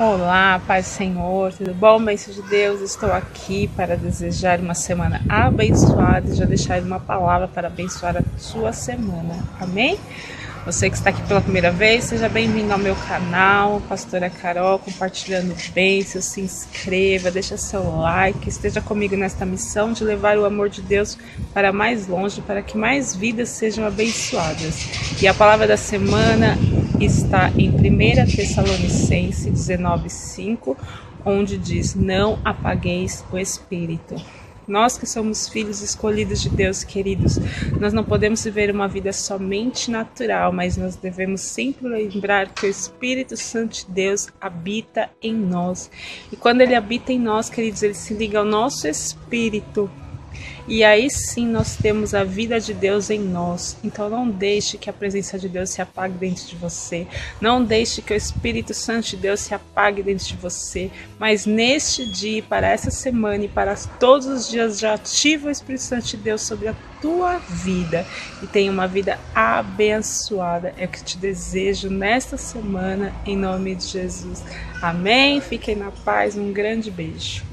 Olá, paz do Senhor, tudo bom? Bênção de Deus, estou aqui para desejar uma semana abençoada e já deixar uma palavra para abençoar a sua semana, amém? Você que está aqui pela primeira vez, seja bem-vindo ao meu canal, Pastora Carol, compartilhando bênçãos, se inscreva, deixa seu like, esteja comigo nesta missão de levar o amor de Deus para mais longe, para que mais vidas sejam abençoadas. E a palavra da semana está em 1 Tessalonicenses 19:5, onde diz: não apagueis o Espírito. Nós que somos filhos escolhidos de Deus, queridos, nós não podemos viver uma vida somente natural, mas nós devemos sempre lembrar que o Espírito Santo de Deus habita em nós. E quando ele habita em nós, queridos, ele se liga ao nosso espírito. E aí sim nós temos a vida de Deus em nós. Então não deixe que a presença de Deus se apague dentro de você. Não deixe que o Espírito Santo de Deus se apague dentro de você. Mas neste dia, para essa semana e para todos os dias, já ativa o Espírito Santo de Deus sobre a tua vida. E tenha uma vida abençoada. É o que te desejo nesta semana, em nome de Jesus. Amém? Fiquem na paz. Um grande beijo.